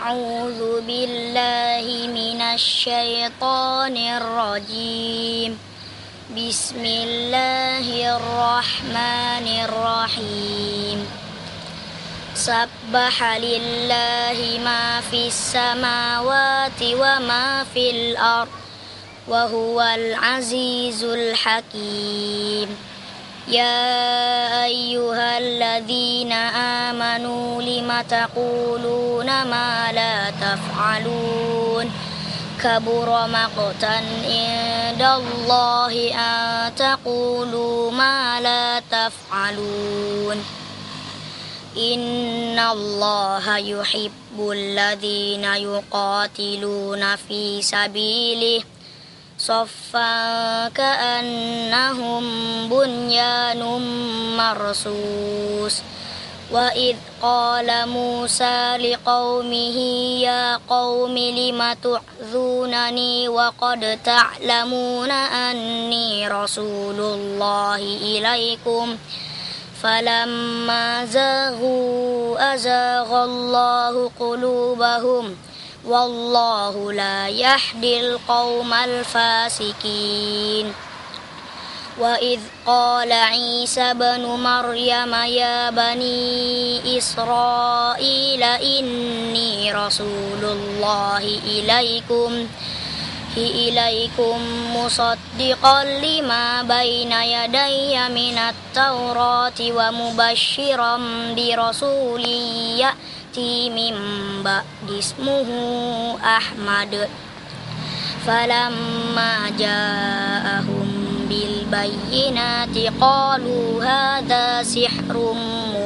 أعوذ بالله من الشيطان الرجيم بسم الله الرحمن الرحيم سبح لله ما في السماوات وما في الأرض وهو العزيز الحكيم يا أيها الذين آمنوا لم تقولون ما لا تفعلون كبر مقتا عند الله أن تقولوا ما لا تفعلون إن الله يحب الذين يقاتلون في سبيله صفا كأنهم بنيان مرصوص وإذ قال موسى لقومه يا قوم لم تؤذونني وقد تعلمون أني رسول الله إليكم فلما زاغوا أزاغ الله قلوبهم والله لا يهدي القوم الفاسقين وإذ قال عيسى ابن مريم يا بني إسرائيل إني رسول الله إليكم مصدقا لما بين يدي من التوراة ومبشرا برسول يأتي من بعد اسمه أحمد فلما جاءهم بالبينات قالوا هذا سحر